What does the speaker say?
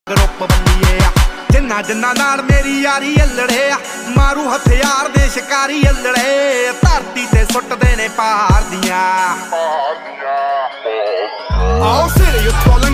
group बल्लीए जिन्ना जिन्ना नाल मेरी यारी अल्लड़े मारू हथियार दे शिकारी अल्लड़े धरती ते सुटदे ने पहाड़ दियां आओ सिर